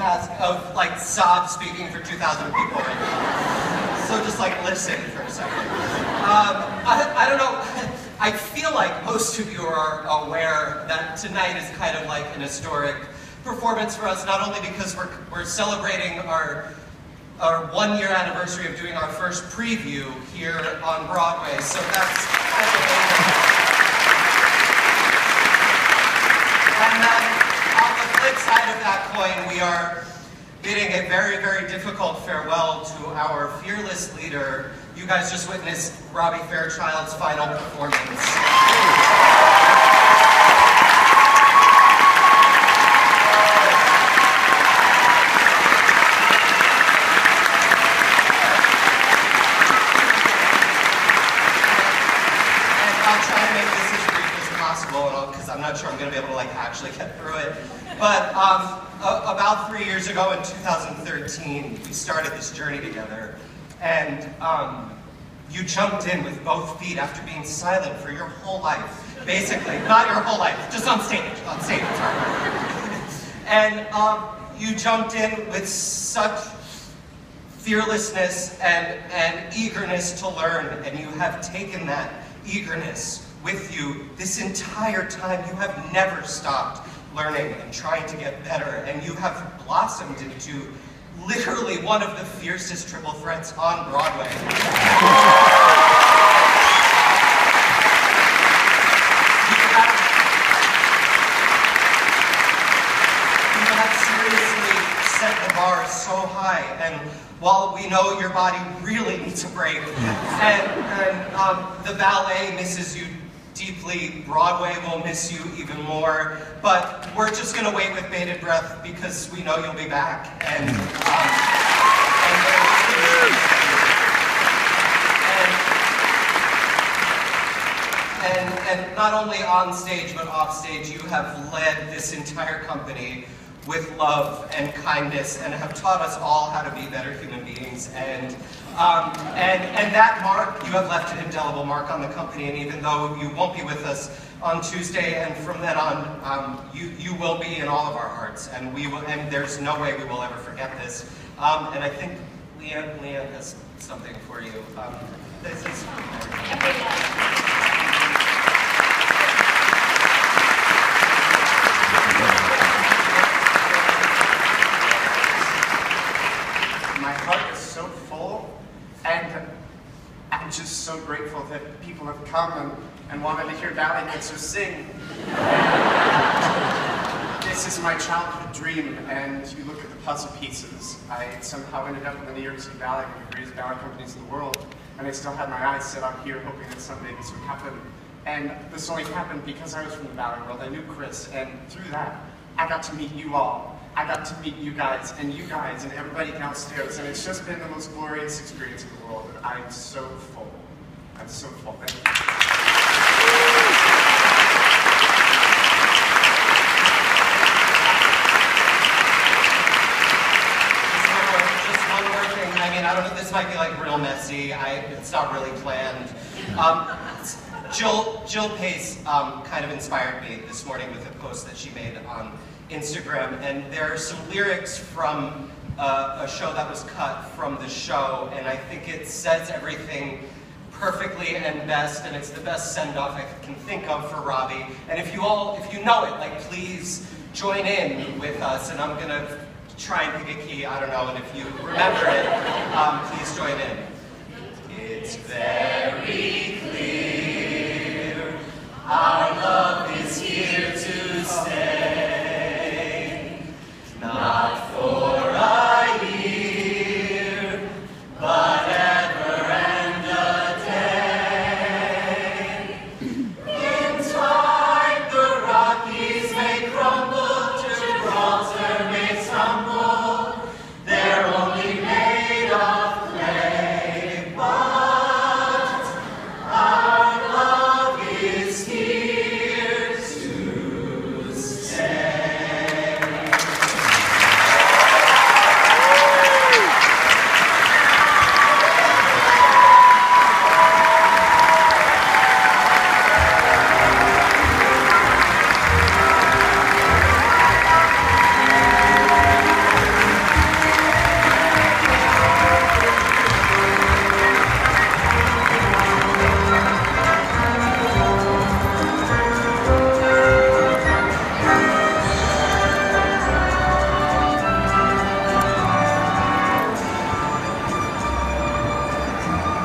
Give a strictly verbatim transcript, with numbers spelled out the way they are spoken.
task of like sobs speaking for two thousand people right now. So just like listen for a second. Um, I, I don't know, I feel like most of you are aware that tonight is kind of like an historic performance for us, not only because we're, we're celebrating our our one-year anniversary of doing our first preview here on Broadway, so that's kind of amazing. And then, on the flip side of that coin, we are bidding a very, very difficult farewell to our fearless leader. You guys just witnessed Robbie Fairchild's final performance. Because I'm not sure I'm going to be able to like actually get through it. But um, a about three years ago in two thousand thirteen, we started this journey together. And um, you jumped in with both feet after being silent for your whole life. Basically, not your whole life, just on stage, on stage. And um, you jumped in with such fearlessness and, and eagerness to learn, and you have taken that eagerness with you this entire time. You have never stopped learning and trying to get better, and you have blossomed into literally one of the fiercest triple threats on Broadway. You have, you have seriously set the bar so high, and while we know your body really needs a break, and, and um, the ballet misses you deeply, Broadway will miss you even more, but we're just going to wait with bated breath because we know you'll be back, and, um, and, and, and not only on stage but off stage, you have led this entire company with love and kindness and have taught us all how to be better human beings. And, um, and, and that mark, you have left an indelible mark on the company, and even though you won't be with us on Tuesday and from then on, um, you, you will be in all of our hearts, and, we will, and there's no way we will ever forget this. Um, and I think Leanne, Leanne has something for you. Um, this is I'm just so grateful that people have come and, and wanted to hear ballet dancers sing. This is my childhood dream, and you look at the puzzle pieces. I somehow ended up in the New York City Ballet, one of the greatest ballet companies in the world, and I still had my eyes set up here, hoping that someday this would happen. And this only happened because I was from the ballet world. I knew Chris, and through that, I got to meet you all. I got to meet you guys, and you guys, and everybody downstairs, and it's just been the most glorious experience in the world. I'm so full. I'm so full. Thank you. Just one more, just one more thing. I mean, I don't know, this might be like real messy. I, it's not really planned. Um, Jill, Jill Pace um, kind of inspired me this morning with a post that she made on Instagram, and there are some lyrics from uh, a show that was cut from the show, and I think it says everything perfectly and best, and it's the best send-off I can think of for Robbie. And if you all, if you know it, like, please join in with us, and I'm gonna try and pick a key, I don't know, and if you remember it, um, please join in. It's very